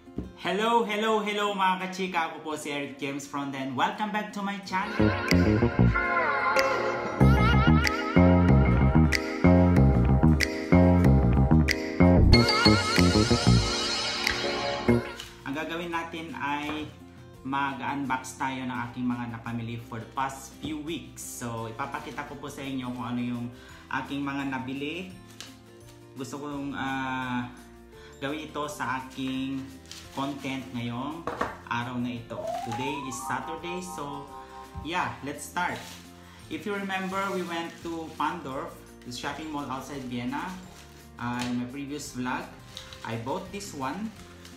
Hello mga kachika. Ako po si Eric James from then. Welcome back to my channel. Ang gagawin natin ay mag-unbox tayo ng aking mga napamili for the past few weeks. So ipapakita ko po sa inyo kung ano yung aking mga nabili. Gusto kong gawin ito sa aking content ngayong araw na ito. Today is Saturday, so yeah, let's start. If you remember, we went to Pandorf, the shopping mall outside Vienna. In my previous vlog, I bought this one.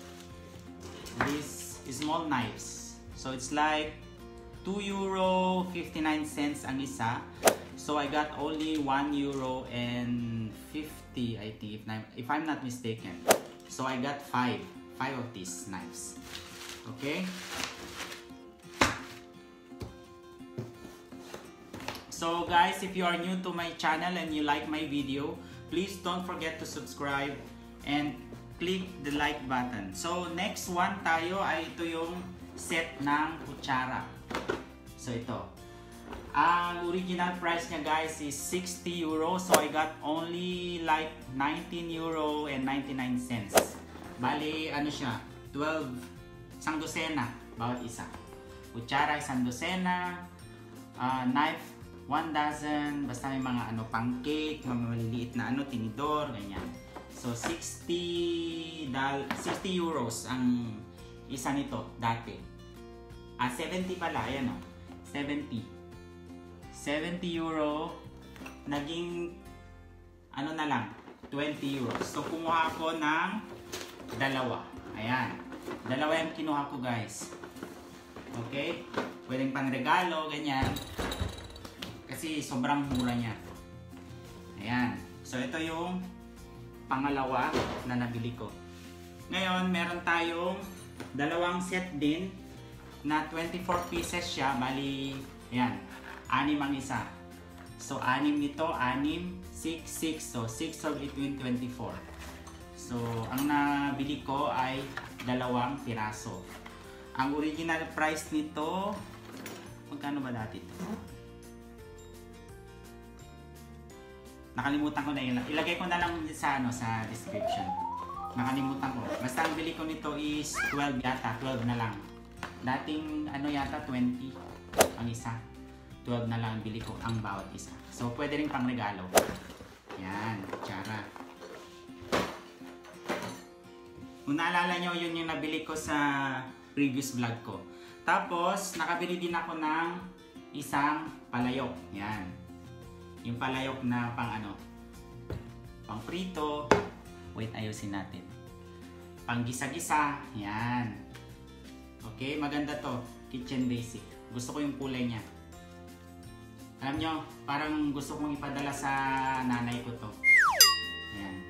These small knives. So it's like €2.59 ang isa. So I got only €1.50, I think, if I'm not mistaken. So I got five of these knives. Okay. So guys, if you are new to my channel and you like my video, please don't forget to subscribe and click the like button. So next one tayo ay ito yung set ng kutsara. So ito. Ang original price niya guys is €60. So I got only like €19.99. Bali ano siya, 12, isang dosena bawat isa. Kutsara isang dosena, knife 1 dozen, basta may mga ano pang cake, mga maliliit na ano tinidor, ganyan. So €60 ang isa nito dati. 70 pala, ayan o. €70 naging ano na lang, €20. So kumuha ako ng dalawa. Ayan. Dalawa yung kinuha ko guys. Okay? Pwedeng pang regalo, ganyan. Kasi sobrang mura niya. Ayan. So ito yung pangalawa na nabili ko. Ngayon, meron tayong dalawang set din na 24 pieces siya. Bali, ayan. 6 ang isa. So 6 nito, 6, 6. So 6 or between 24. So, ang nabili ko ay 2 piraso. Ang original price nito, magkano ba dati ito? Nakalimutan ko na yun. Ilagay ko na lang sa, sa description. Nakalimutan ko. Basta ang bili ko nito is 12 yata. 12 na lang. Dating ano yata 20 ang isa. 12 na lang ang bili ko ang bawat isa. So, pwede rin pang regalo. Yan, kutsara. Kung naalala nyo, yun yung nabili ko sa previous vlog ko. Tapos, nakabili din ako ng isang palayok. Yan. Yung palayok na pang ano, pang prito. Wait, ayusin natin. Pang gisa-gisa. Yan. Okay, maganda to. Kitchen basic. Gusto ko yung kulay niya. Alam nyo, parang gusto kong ipadala sa nanay ko to. Yan.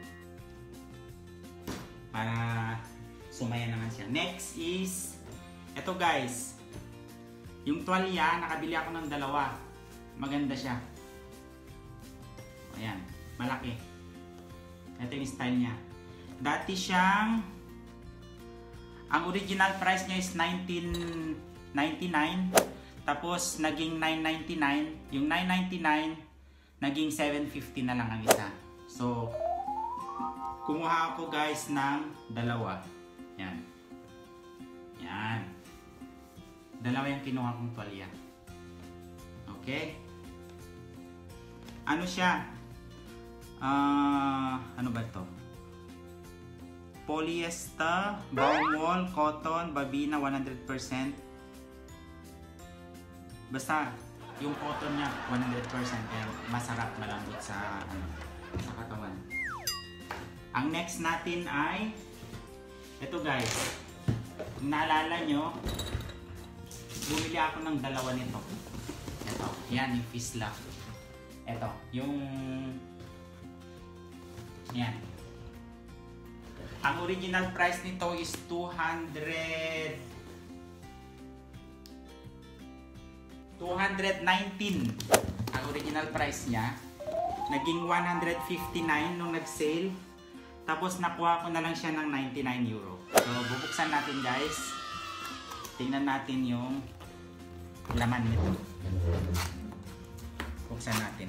Para sumaya naman siya. Next is, eto guys. Yung tuwalya, nakabili ako ng 2. Maganda siya. Ayan, malaki. Ito yung style niya. Dati siyang, ang original price niya is $19.99. Tapos naging $9.99. Yung $9.99 naging $7.50 na lang ang isa. So kumuha ako guys ng 2. Yan. Yan. 2 yung kinuha kong tuwalya. Okay? Ano siya? Ano ba to? Polyester, bound wool, cotton, babina 100%. Basta yung cotton niya 100%, kaya masarap, malambot sa ano, sa katawan. Ang next natin ay ito guys. Kung naalala nyo, bumili ako ng 2 nito. Ito, yan yung Fisla. Ito, yung yan. Ang original price nito is $219. Ang original price niya. Naging $159 nung nag-sale. Tapos nakuha ko na lang siya ng 99 euro. So bubuksan natin guys. Tingnan natin yung laman nito. Buksan natin.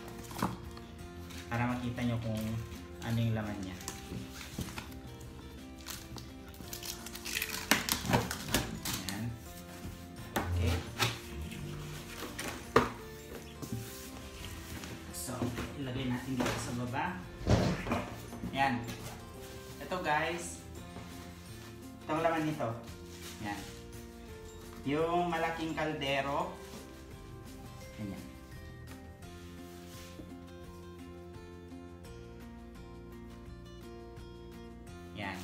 Para makita nyo kung ano yung laman niya. Ayan. Okay. So, ilagay natin dito sa baba. Ayan. Ito guys. Itong laman nito. Ayan. Yung malaking kaldero. Ayan. Yan.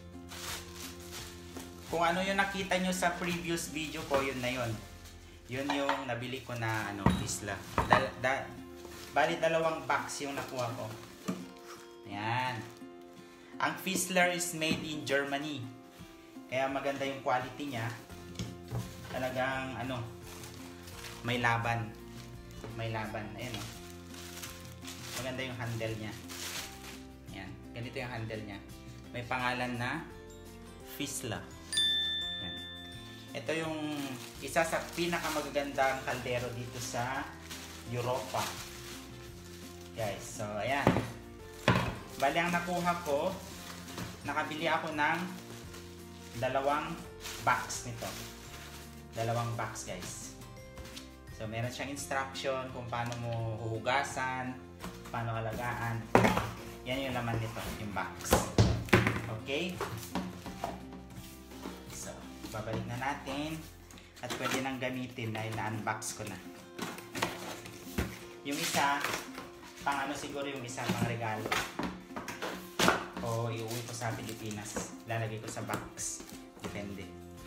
Kung ano yung nakita nyo sa previous video ko, yun na yun. Yun yung nabili ko na Fisla. Bali 2 box yung nakuha ko. Ayan. Ang Fisler is made in Germany. Kaya maganda yung quality niya. Talagang may laban. May laban. Ayan o. Maganda yung handle niya. Ayan. Ganito yung handle niya. May pangalan na Fisla. Yan. Ito yung isa sa pinakamagagandang kaldero dito sa Europa. Guys, so ayan. Bali ang nakuha ko, nakabili ako ng 2 box nito. 2 box guys. So meron siyang instruction kung paano mo huhugasan, paano alagaan. Yan yung laman nito, yung box. Okay? So, babalik na natin at pwede nang gamitin dahil na-unbox ko na. Yung isa, pang siguro yung isa pang regalo. O iuwi ko sa Pilipinas. Lalagay ko sa box. Depende.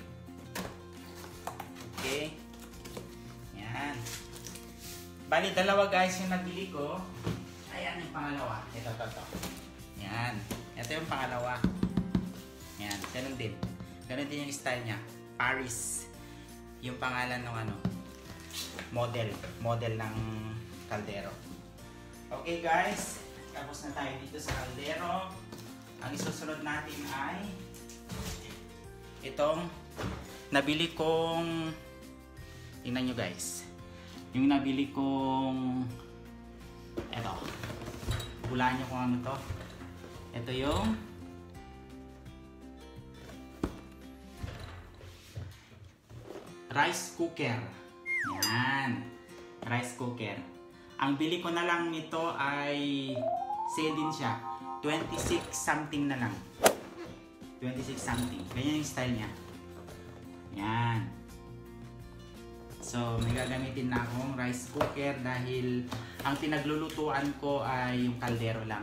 Okay? Yan. Bali, 2 guys yung nabili ko. Ayan yung pangalawa. Ito. Yan. Ito yung pangalawa. Yan. Ganun din. Ganun din yung style niya. Paris. Yung pangalan ng model. Model ng kaldero. Okay guys. Tapos na tayo dito sa kaldero. Ang isusunod natin ay itong nabili kong, tingnan nyo guys. Yung nabili kong hulaan nyo kung ano to. Ito yung rice cooker. Yan. Rice cooker. Ang bili ko na lang nito ay sale din siya. 26 something na lang. 26 something. Ganyan yung style niya. Yan. So, may gagamitin na akong rice cooker dahil ang pinaglulutuan ko ay yung kaldero lang.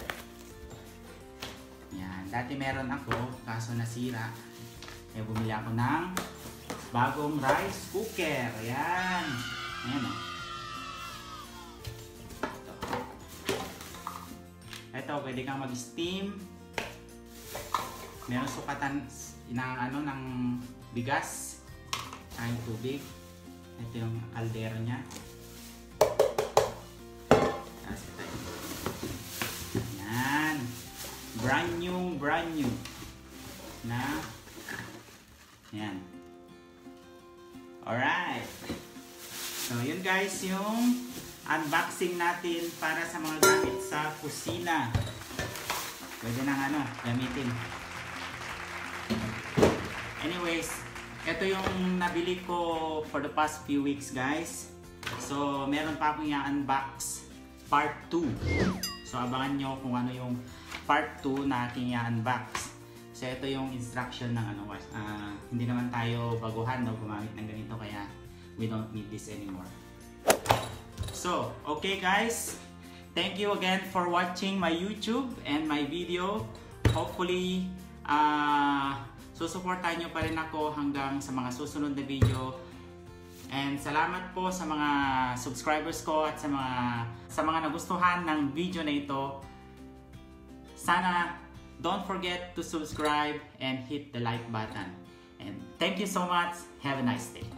Yan. Dati meron ako, kaso nasira. Kaya bumili ako ng bagong rice cooker. Yan. Ayan o. Ito, pwede kang mag-steam. Meron sukatan ng bigas. Ay, tubig. Ito yung kaldero niya. Ayan. Brand new. Na. Ayan. Alright. So, yun guys yung unboxing natin para sa mga gamit sa kusina. Pwede nang gamitin. Anyways, ito yung nabili ko for the past few weeks guys. So, meron pa akong i-unbox part 2. So, abangan nyo kung ano yung part 2 na aking i-unbox. So, ito yung instruction ng hindi naman tayo baguhan gumamit ng ganito kaya we don't need this anymore. So, okay guys. Thank you again for watching my YouTube and my video. Hopefully, susuportahan nyo pa rin ako hanggang sa mga susunod na video. And salamat po sa mga subscribers ko at sa mga nagustuhan ng video na ito. Sana don't forget to subscribe and hit the like button. And thank you so much. Have a nice day.